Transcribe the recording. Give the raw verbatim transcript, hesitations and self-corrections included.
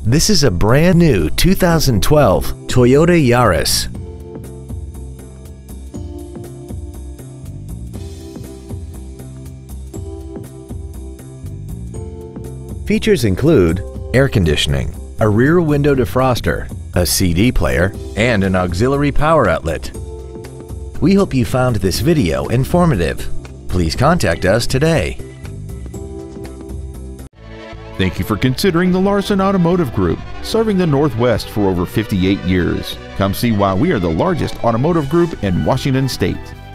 This is a brand new two thousand twelve Toyota Yaris. Features include air conditioning, a rear window defroster, a C D player, and an auxiliary power outlet. We hope you found this video informative. Please contact us today. Thank you for considering the Larson Automotive Group, serving the Northwest for over fifty-eight years. Come see why we are the largest automotive group in Washington State.